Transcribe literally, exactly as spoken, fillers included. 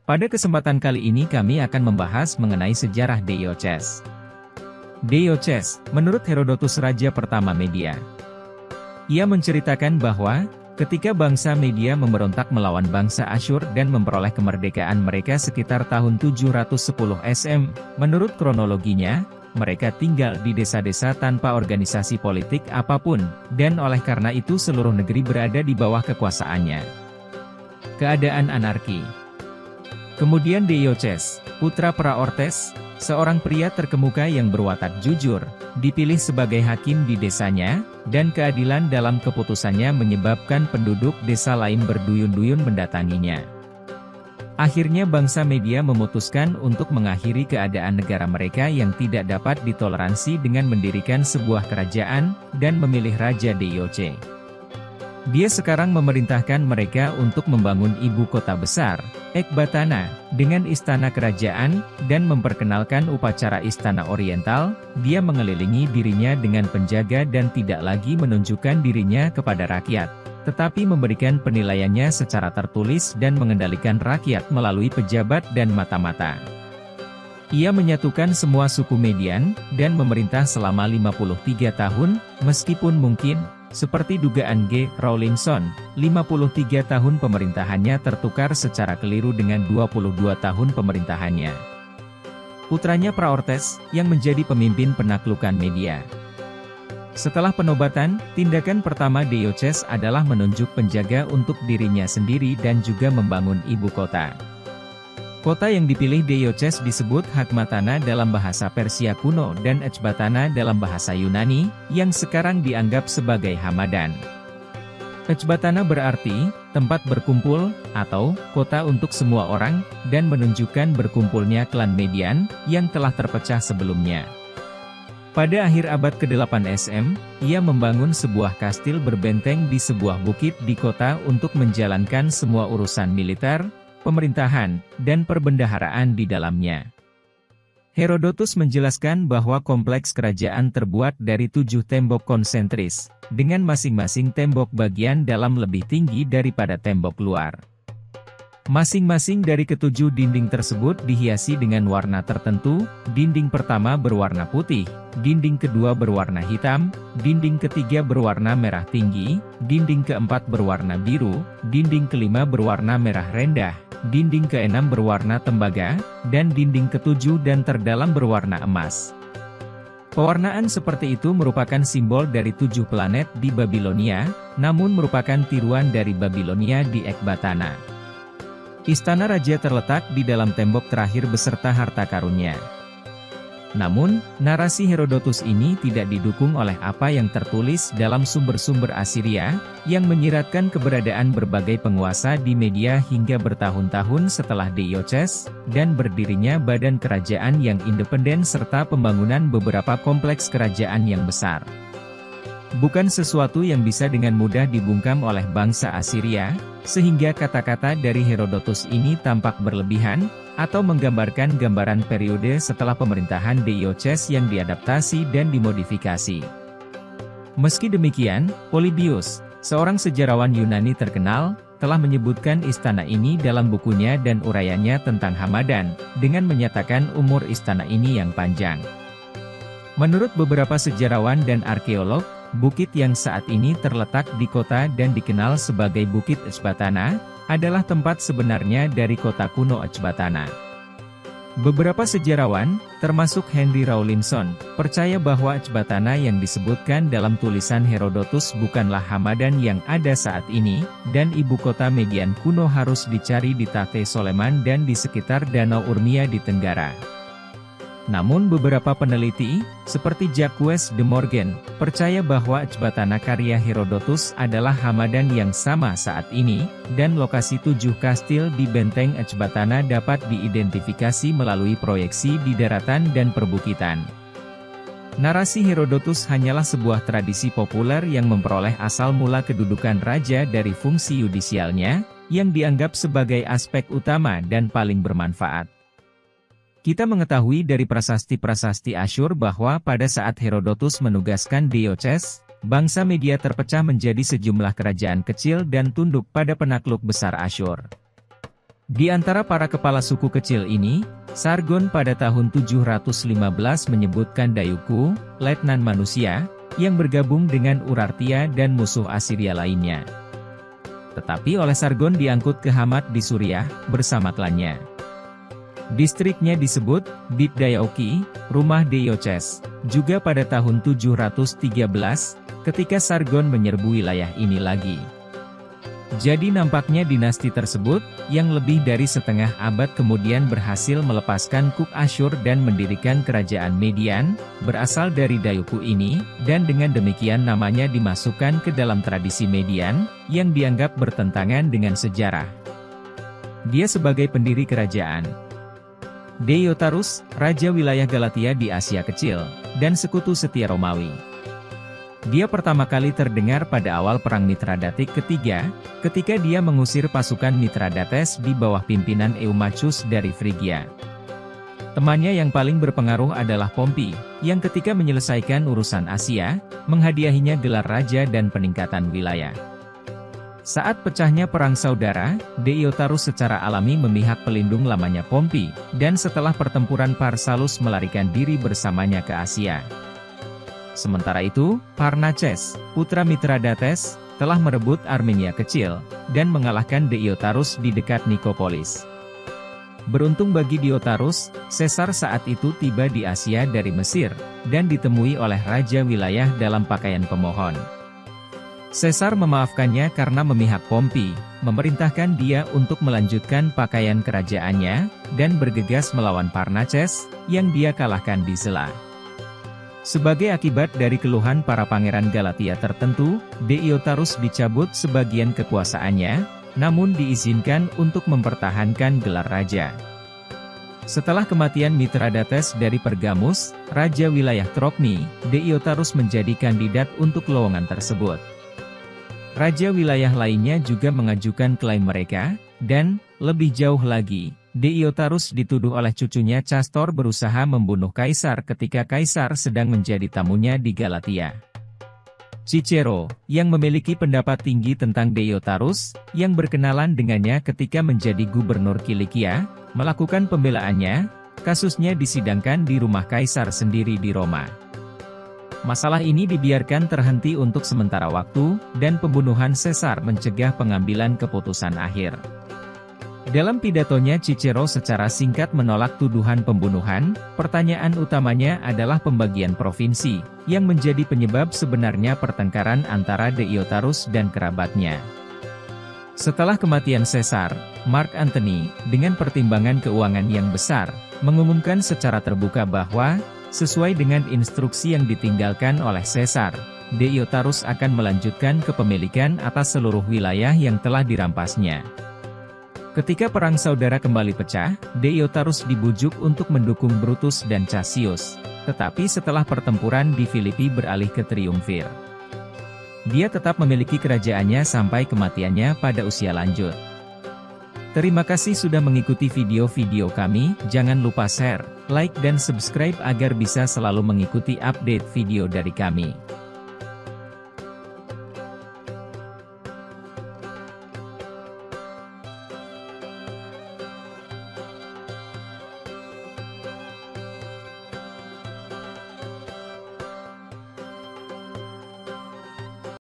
Pada kesempatan kali ini kami akan membahas mengenai sejarah Deioces. Deioces, menurut Herodotus raja pertama Media. Ia menceritakan bahwa, ketika bangsa Media memberontak melawan bangsa Asyur dan memperoleh kemerdekaan mereka sekitar tahun tujuh ratus sepuluh S M, menurut kronologinya, mereka tinggal di desa-desa tanpa organisasi politik apapun, dan oleh karena itu seluruh negeri berada di bawah kekuasaannya. Keadaan anarki. Kemudian Deioces, putra Praortes, seorang pria terkemuka yang berwatak jujur, dipilih sebagai hakim di desanya, dan keadilan dalam keputusannya menyebabkan penduduk desa lain berduyun-duyun mendatanginya. Akhirnya bangsa Media memutuskan untuk mengakhiri keadaan negara mereka yang tidak dapat ditoleransi dengan mendirikan sebuah kerajaan, dan memilih Raja Deioces. Dia sekarang memerintahkan mereka untuk membangun ibu kota besar, Ekbatana, dengan istana kerajaan, dan memperkenalkan upacara istana oriental. Dia mengelilingi dirinya dengan penjaga dan tidak lagi menunjukkan dirinya kepada rakyat, tetapi memberikan penilaiannya secara tertulis dan mengendalikan rakyat melalui pejabat dan mata-mata. Ia menyatukan semua suku Median, dan memerintah selama lima puluh tiga tahun, meskipun mungkin, seperti dugaan G. Rawlinson, lima puluh tiga tahun pemerintahannya tertukar secara keliru dengan dua puluh dua tahun pemerintahannya. Putranya Praortes, yang menjadi pemimpin penaklukan Media. Setelah penobatan, tindakan pertama Deioces adalah menunjuk penjaga untuk dirinya sendiri dan juga membangun ibu kota. Kota yang dipilih Deioces disebut Hakmatana dalam bahasa Persia kuno dan Ecbatana dalam bahasa Yunani, yang sekarang dianggap sebagai Hamadan. Ecbatana berarti, tempat berkumpul, atau, kota untuk semua orang, dan menunjukkan berkumpulnya klan Median, yang telah terpecah sebelumnya. Pada akhir abad kedelapan S M, ia membangun sebuah kastil berbenteng di sebuah bukit di kota untuk menjalankan semua urusan militer, pemerintahan, dan perbendaharaan di dalamnya. Herodotus menjelaskan bahwa kompleks kerajaan terbuat dari tujuh tembok konsentris, dengan masing-masing tembok bagian dalam lebih tinggi daripada tembok luar. Masing-masing dari ketujuh dinding tersebut dihiasi dengan warna tertentu. Dinding pertama berwarna putih, dinding kedua berwarna hitam, dinding ketiga berwarna merah tinggi, dinding keempat berwarna biru, dinding kelima berwarna merah rendah, dinding keenam berwarna tembaga, dan dinding ketujuh dan terdalam berwarna emas. Pewarnaan seperti itu merupakan simbol dari tujuh planet di Babilonia, namun merupakan tiruan dari Babilonia di Ekbatana. Istana raja terletak di dalam tembok terakhir beserta harta karunnya. Namun, narasi Herodotus ini tidak didukung oleh apa yang tertulis dalam sumber-sumber Assyria, yang menyiratkan keberadaan berbagai penguasa di Media hingga bertahun-tahun setelah Deioces, dan berdirinya badan kerajaan yang independen serta pembangunan beberapa kompleks kerajaan yang besar. Bukan sesuatu yang bisa dengan mudah dibungkam oleh bangsa Assyria, sehingga kata-kata dari Herodotus ini tampak berlebihan, atau menggambarkan gambaran periode setelah pemerintahan Deioces yang diadaptasi dan dimodifikasi. Meski demikian, Polybius, seorang sejarawan Yunani terkenal, telah menyebutkan istana ini dalam bukunya dan uraiannya tentang Hamadan, dengan menyatakan umur istana ini yang panjang. Menurut beberapa sejarawan dan arkeolog, bukit yang saat ini terletak di kota dan dikenal sebagai Bukit Ecbatana, adalah tempat sebenarnya dari kota kuno Ecbatana. Beberapa sejarawan, termasuk Henry Rawlinson, percaya bahwa Ecbatana yang disebutkan dalam tulisan Herodotus bukanlah Hamadan yang ada saat ini, dan ibu kota Median kuno harus dicari di Tate Soleman dan di sekitar Danau Urmia di Tenggara. Namun beberapa peneliti, seperti Jacques de Morgan, percaya bahwa Ecbatana karya Herodotus adalah Hamadan yang sama saat ini, dan lokasi tujuh kastil di benteng Ecbatana dapat diidentifikasi melalui proyeksi di daratan dan perbukitan. Narasi Herodotus hanyalah sebuah tradisi populer yang memperoleh asal mula kedudukan raja dari fungsi yudisialnya, yang dianggap sebagai aspek utama dan paling bermanfaat. Kita mengetahui dari prasasti-prasasti Asyur bahwa pada saat Herodotus menugaskan Deioces, bangsa Media terpecah menjadi sejumlah kerajaan kecil dan tunduk pada penakluk besar Asyur. Di antara para kepala suku kecil ini, Sargon pada tahun tujuh ratus lima belas menyebutkan Dayuku, letnan manusia, yang bergabung dengan Urartia dan musuh Assyria lainnya. Tetapi oleh Sargon diangkut ke Hamat di Suriah, bersama klannya. Distriknya disebut Bibdayaoki, rumah Deioces, juga pada tahun tujuh ratus tiga belas, ketika Sargon menyerbu wilayah ini lagi. Jadi nampaknya dinasti tersebut, yang lebih dari setengah abad kemudian berhasil melepaskan Kuk Asyur dan mendirikan kerajaan Median, berasal dari Dayuku ini, dan dengan demikian namanya dimasukkan ke dalam tradisi Median, yang dianggap bertentangan dengan sejarah. Dia sebagai pendiri kerajaan Deiotarus, raja wilayah Galatia di Asia Kecil, dan sekutu setia Romawi. Dia pertama kali terdengar pada awal Perang Mitradatik ketiga, ketika dia mengusir pasukan Mitradates di bawah pimpinan Eumachus dari Frigia. Temannya yang paling berpengaruh adalah Pompi, yang ketika menyelesaikan urusan Asia, menghadiahinya gelar raja dan peningkatan wilayah. Saat pecahnya Perang Saudara, Deiotarus secara alami memihak pelindung lamanya Pompi, dan setelah pertempuran Pharsalus melarikan diri bersamanya ke Asia. Sementara itu, Parnaces, putra Mitradates, telah merebut Armenia kecil, dan mengalahkan Deiotarus di dekat Nikopolis. Beruntung bagi Deiotarus, Caesar saat itu tiba di Asia dari Mesir, dan ditemui oleh raja wilayah dalam pakaian pemohon. Caesar memaafkannya karena memihak Pompi, memerintahkan dia untuk melanjutkan pakaian kerajaannya, dan bergegas melawan Parnaces, yang dia kalahkan di Zela. Sebagai akibat dari keluhan para pangeran Galatia tertentu, Deiotarus dicabut sebagian kekuasaannya, namun diizinkan untuk mempertahankan gelar raja. Setelah kematian Mitradates dari Pergamus, raja wilayah Trokni, Deiotarus menjadi kandidat untuk lowongan tersebut. Raja wilayah lainnya juga mengajukan klaim mereka, dan, lebih jauh lagi, Deiotarus dituduh oleh cucunya Castor berusaha membunuh Kaisar ketika Kaisar sedang menjadi tamunya di Galatia. Cicero, yang memiliki pendapat tinggi tentang Deiotarus, yang berkenalan dengannya ketika menjadi gubernur Kilikia, melakukan pembelaannya. Kasusnya disidangkan di rumah Kaisar sendiri di Roma. Masalah ini dibiarkan terhenti untuk sementara waktu, dan pembunuhan Caesar mencegah pengambilan keputusan akhir. Dalam pidatonya Cicero secara singkat menolak tuduhan pembunuhan. Pertanyaan utamanya adalah pembagian provinsi, yang menjadi penyebab sebenarnya pertengkaran antara Deiotarus dan kerabatnya. Setelah kematian Caesar, Mark Antony, dengan pertimbangan keuangan yang besar, mengumumkan secara terbuka bahwa, sesuai dengan instruksi yang ditinggalkan oleh Caesar, Deiotarus akan melanjutkan kepemilikan atas seluruh wilayah yang telah dirampasnya. Ketika Perang Saudara kembali pecah, Deiotarus dibujuk untuk mendukung Brutus dan Cassius, tetapi setelah pertempuran di Filipi beralih ke triumvir. Dia tetap memiliki kerajaannya sampai kematiannya pada usia lanjut. Terima kasih sudah mengikuti video-video kami, jangan lupa share, like dan subscribe agar bisa selalu mengikuti update video dari kami.